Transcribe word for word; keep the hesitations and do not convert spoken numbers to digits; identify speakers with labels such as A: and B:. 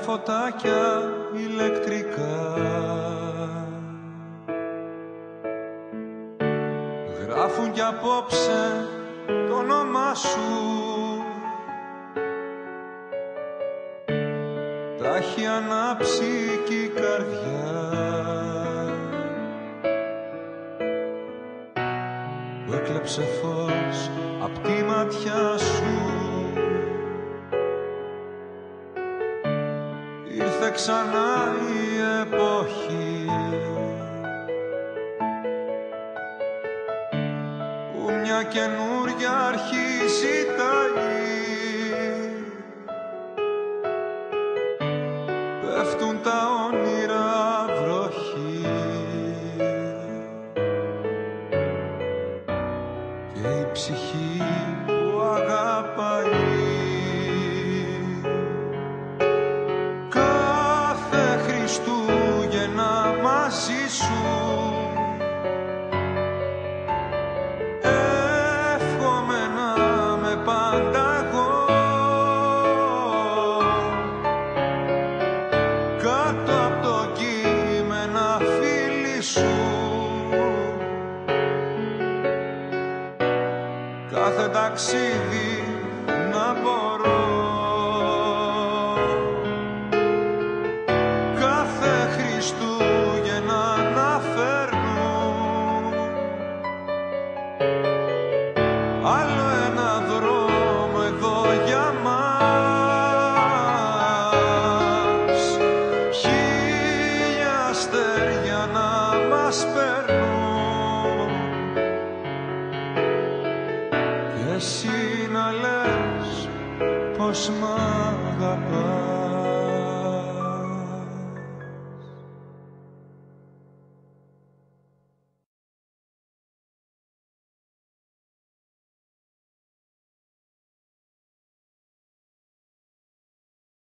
A: φωτάκια ηλεκτρικά γράφουν κι απόψε το όνομά σου. Τα έχει ανάψει κι η καρδιά που έκλεψε φως απ' τη ματιά σου. Ήρθε ξανά η εποχή που μια καινούρια αρχή ζητάει. Πέφτουν τα όνειρα βροχή και η ψυχή που αγαπάει. Κάθε Χριστούγεννα μαζί σου εύχομαι να με πάντα εγώ κάτω απ' το κείμενα φίλη σου. Κάθε ταξίδι να μπορώ, κάθε Χριστούγεννα να φέρνω άλλο ένα δρόμο εδώ για μας. Χίλια αστέρια να μας παίρνουν και εσύ να λες πως μ' αγαπάς.